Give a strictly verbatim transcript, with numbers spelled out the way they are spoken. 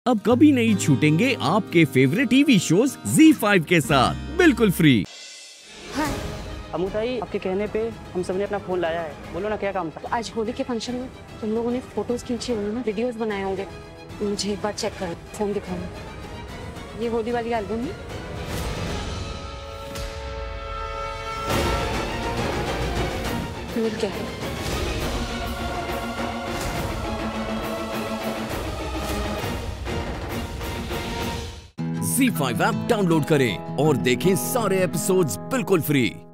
अब कभी नहीं छूटेंगे आपके favourite TV shows Zee five के साथ बिल्कुल फ्री। हाँ। अमुताई, आपके कहने पे हम सबने अपना फोन लाया है, बोलो ना क्या काम था। तो आज होली के फंक्शन में तुम लोगों ने फोटोज खींचे होंगे ना, वीडियोस बनाए होंगे, मुझे एक बार चेक करना, फोन दिखाओ। ये होली वाली एल्बम है। फिर क्या है? ज़ी फाइव ऐप डाउनलोड करें और देखें सारे एपिसोड्स बिल्कुल फ्री।